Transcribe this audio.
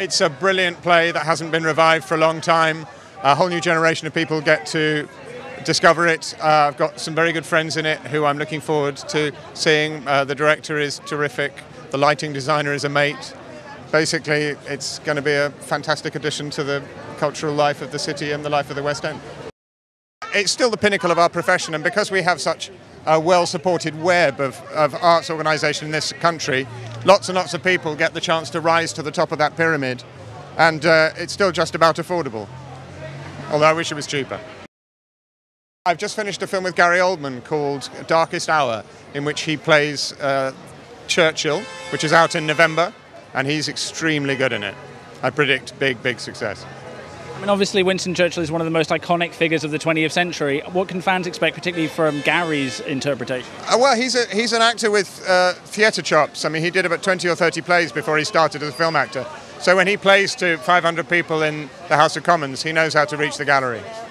It's a brilliant play that hasn't been revived for a long time. A whole new generation of people get to discover it. I've got some very good friends in it who I'm looking forward to seeing. The director is terrific. The lighting designer is a mate. Basically, it's going to be a fantastic addition to the cultural life of the city and the life of the West End. It's still the pinnacle of our profession, and because we have such a well-supported web of arts organisation in this country, lots and lots of people get the chance to rise to the top of that pyramid, and it's still just about affordable, although I wish it was cheaper. I've just finished a film with Gary Oldman called Darkest Hour, in which he plays Churchill, which is out in November, and he's extremely good in it. I predict big success. I mean, obviously Winston Churchill is one of the most iconic figures of the 20th century. What can fans expect, particularly from Gary's interpretation? Well, he's an actor with theatre chops. I mean, he did about 20 or 30 plays before he started as a film actor. So when he plays to 500 people in the House of Commons, he knows how to reach the gallery.